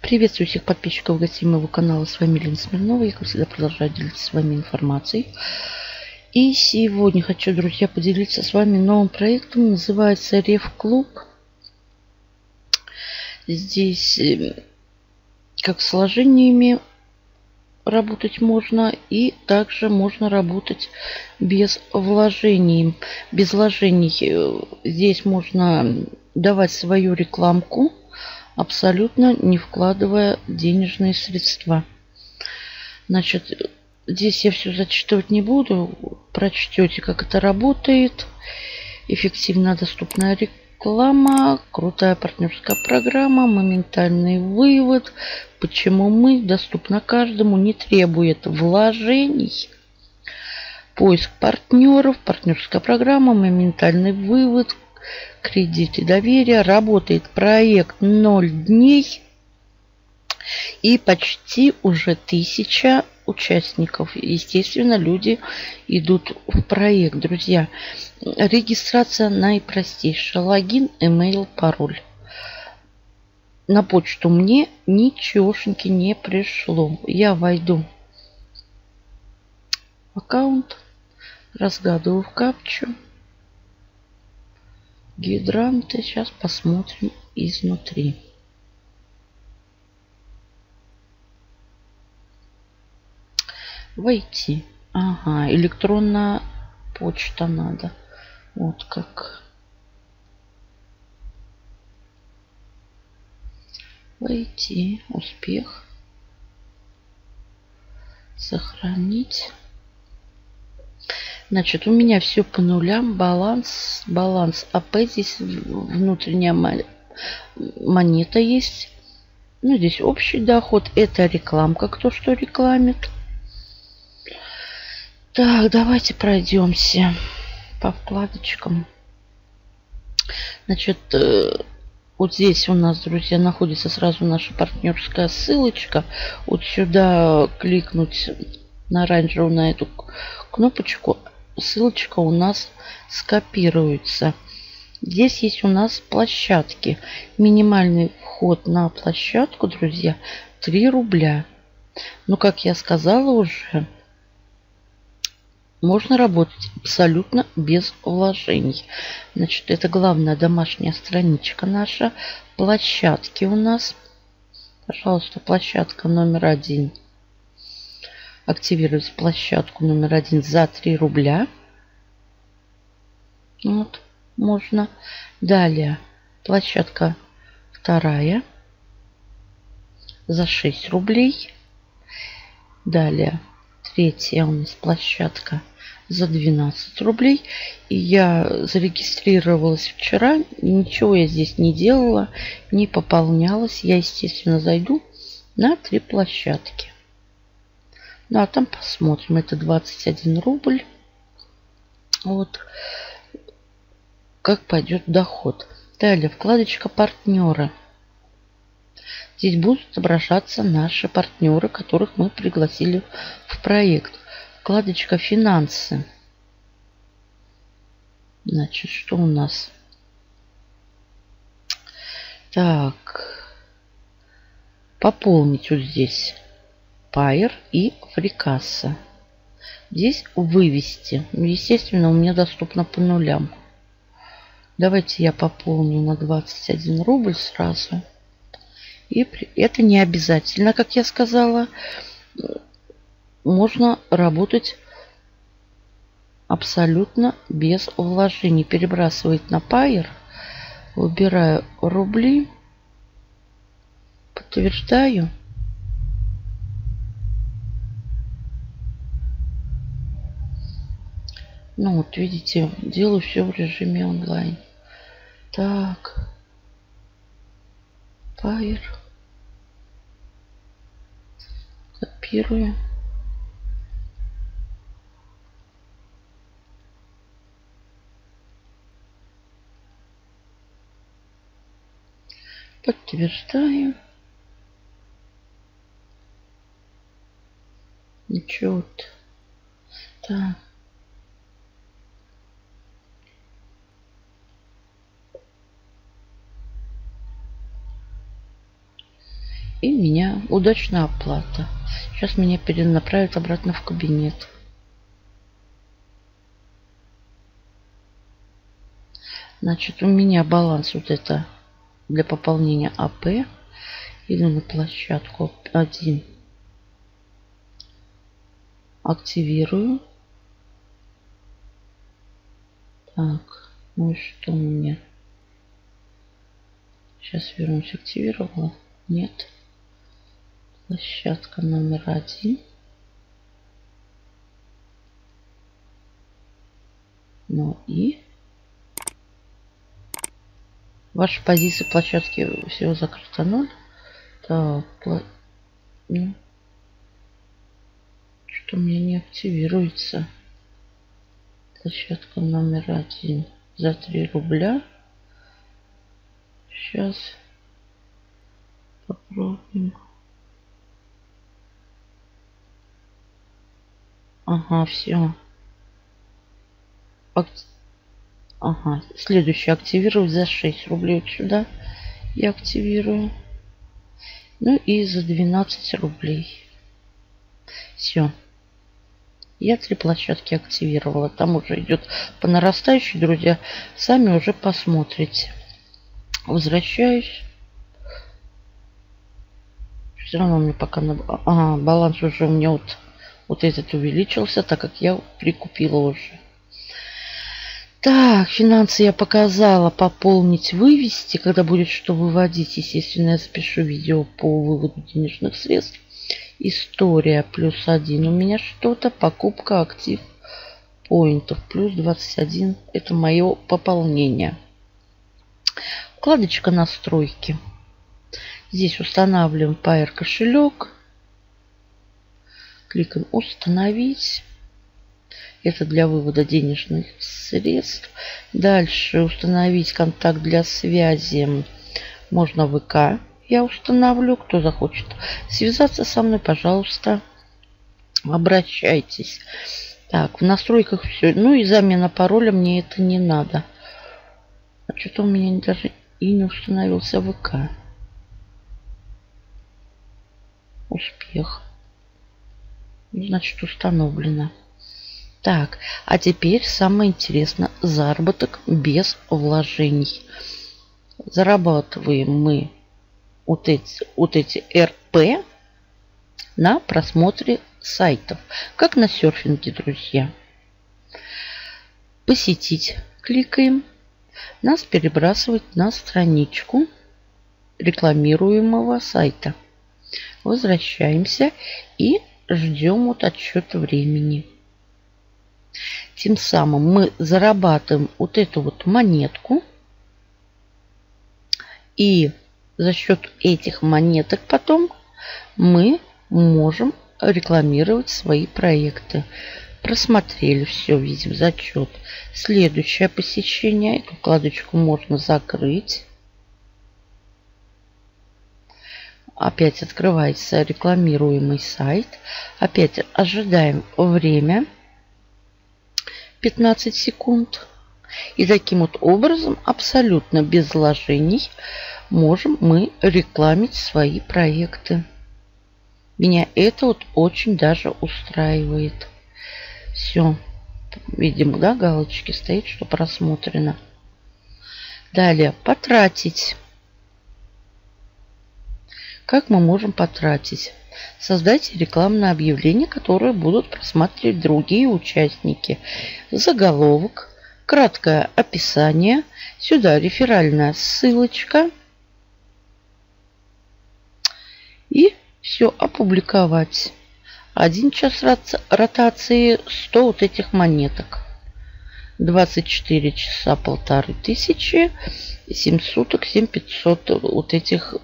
Приветствую всех подписчиков и гостей моего канала. С вами Лена Смирнова. Я, как всегда, продолжаю делиться с вами информацией. И сегодня хочу, друзья, поделиться с вами новым проектом. Называется Рев-клуб. Здесь как с вложениями работать можно. И также можно работать без вложений. Без вложений здесь можно давать свою рекламку, абсолютно не вкладывая денежные средства. Значит, здесь я все зачитывать не буду. Прочтете, как это работает. Эффективно доступная реклама, крутая партнерская программа, моментальный вывод. Почему мы? Доступно каждому, не требует вложений. Поиск партнеров, партнерская программа, моментальный вывод, кредит и доверие. Работает проект 0 дней и почти уже 1000 участников. Естественно, люди идут в проект, друзья. Регистрация наипростейшая. Логин, email, пароль. На почту мне ничегошеньки не пришло. Я войду в аккаунт, разгадываю в капчу. Гидранты. Сейчас посмотрим изнутри. Войти. Ага, электронная почта надо. Вот как. Войти. Успех. Сохранить. Значит, у меня все по нулям. Баланс АП. Здесь внутренняя монета есть. Ну, здесь общий доход. Это рекламка. Кто что рекламит. Так, давайте пройдемся по вкладочкам. Значит, вот здесь у нас, друзья, находится сразу наша партнерская ссылочка. Вот сюда кликнуть на оранжевую, на эту кнопочку. Ссылочка у нас скопируется. Здесь есть у нас площадки. Минимальный вход на площадку, друзья, 3 рубля. Но, как я сказала уже, можно работать абсолютно без вложений. Значит, это главная домашняя страничка наша. Площадки у нас. Пожалуйста, площадка номер 1. Активировать площадку номер 1 за 3 рубля. Вот, можно. Далее, площадка 2 за 6 рублей. Далее, 3 у нас площадка за 12 рублей. И я зарегистрировалась вчера. Ничего я здесь не делала, не пополнялась. Я, естественно, зайду на 3 площадки. Ну, а там посмотрим. Это 21 рубль. Вот. Как пойдет доход. Далее, вкладочка партнеры. Здесь будут отображаться наши партнеры, которых мы пригласили в проект. Вкладочка финансы. Значит, что у нас? Так. Пополнить вот здесь Payer и фрикасса. Здесь вывести. Естественно, у меня доступно по нулям. Давайте я пополню на 21 рубль сразу. И это не обязательно, как я сказала. Можно работать абсолютно без вложений. Перебрасывать на Payer. Выбираю рубли. Подтверждаю. Ну вот, видите, делаю все в режиме онлайн. Так. Payer. Копирую. Подтверждаю. Ничего. Так. И меня удачная оплата. Сейчас меня перенаправят обратно в кабинет. Значит, у меня баланс вот это для пополнения АП. Иду на площадку 1. Активирую. Так, ну и что у меня? Сейчас вернусь. Активировала? Нет. Площадка номер 1. Ну и ваша позиция площадки всего закрыта 0. Так, ну, что у меня не активируется. Площадка номер 1 за 3 рубля. Сейчас попробуем. Ага, все. Ага, следующий активировать за 6 рублей. Вот сюда я активирую. Ну и за 12 рублей. Все. Я 3 площадки активировала. Там уже идет по нарастающей, друзья. Сами уже посмотрите. Возвращаюсь. Все равно мне пока... Ага, баланс уже у меня вот этот увеличился, так как я прикупила уже. Так, финансы я показала. Пополнить, вывести. Когда будет что выводить, естественно, я запишу видео по выводу денежных средств. История +1. У меня что-то. Покупка актив поинтов +21. Это мое пополнение. Вкладочка настройки. Здесь устанавливаем Payeer кошелек. Кликаем установить. Это для вывода денежных средств. Дальше установить контакт для связи. Можно ВК. Я установлю. Кто захочет связаться со мной, пожалуйста, обращайтесь. Так, в настройках все. Ну и замена пароля мне это не надо. А что-то у меня даже и не установился ВК. Успех. Значит, установлено. Так, а теперь самое интересное. Заработок без вложений. Зарабатываем мы вот эти РП на просмотре сайтов. Как на серфинге, друзья. Посетить. Кликаем. Нас перебрасывает на страничку рекламируемого сайта. Возвращаемся и ждем вот отсчет времени. Тем самым мы зарабатываем вот эту вот монетку. И за счет этих монеток потом мы можем рекламировать свои проекты. Просмотрели все, видим зачет. Следующее посещение. Эту вкладочку можно закрыть. Опять открывается рекламируемый сайт. Опять ожидаем время. 15 секунд. И таким вот образом, абсолютно без вложений, можем мы рекламить свои проекты. Меня это вот очень даже устраивает. Все. Видимо, да, галочки стоит, что просмотрено. Далее, потратить. Как мы можем потратить? Создайте рекламное объявление, которое будут просматривать другие участники. Заголовок, краткое описание, сюда реферальная ссылочка. И все опубликовать. 1 час ротации 100 вот этих монеток. 24 часа 1500. 7 суток 7500 вот этих.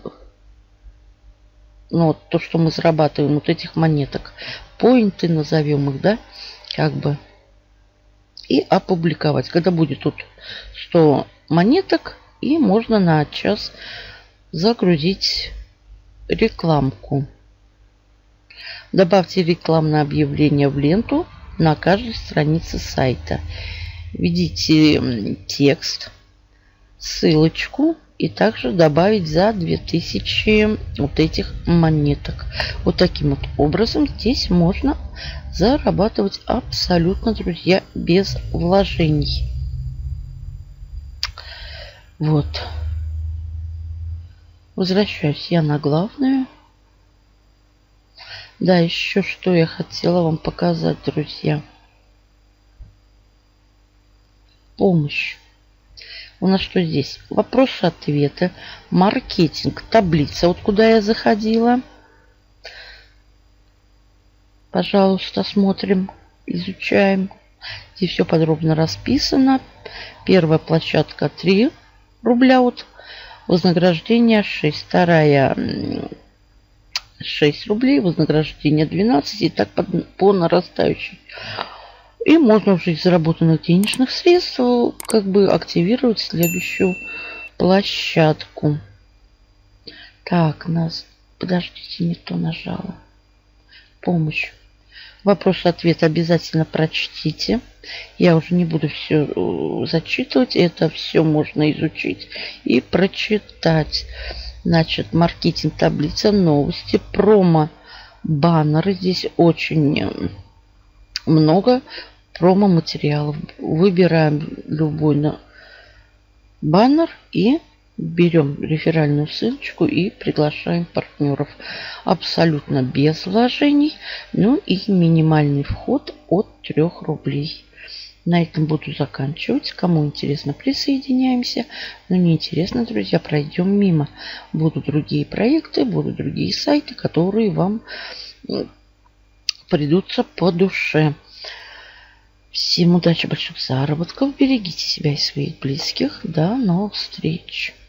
Ну, вот то, что мы зарабатываем, вот этих монеток. Поинты назовем их, да, как бы. И опубликовать. Когда будет тут 100 монеток, и можно на час загрузить рекламку. Добавьте рекламное объявление в ленту на каждой странице сайта. Введите текст, ссылочку и также добавить за 2000 вот этих монеток. Вот таким вот образом здесь можно зарабатывать абсолютно, друзья, без вложений. Вот. Возвращаюсь я на главную. Да, еще что я хотела вам показать, друзья. Помощь. У нас что здесь? Вопросы-ответы, маркетинг, таблица, вот куда я заходила. Пожалуйста, смотрим, изучаем. Здесь все подробно расписано. Первая площадка 3 рубля, вот вознаграждение 6. Вторая 6 рублей, вознаграждение 12, и так по нарастающей. И можно уже из заработанных денежных средств как бы активировать следующую площадку. Так, подождите, не то нажала. Помощь. Вопрос-ответ обязательно прочтите. Я уже не буду все зачитывать. Это все можно изучить и прочитать. Значит, маркетинг, таблица, новости, промо-баннеры. Здесь очень много промо-материалов. Выбираем любой баннер и берем реферальную ссылочку и приглашаем партнеров. Абсолютно без вложений. Ну и минимальный вход от 3 рублей. На этом буду заканчивать. Кому интересно, присоединяемся. Но не интересно, друзья, пройдем мимо. Будут другие проекты, будут другие сайты, которые вам придутся по душе. Всем удачи, больших заработков. Берегите себя и своих близких. До новых встреч.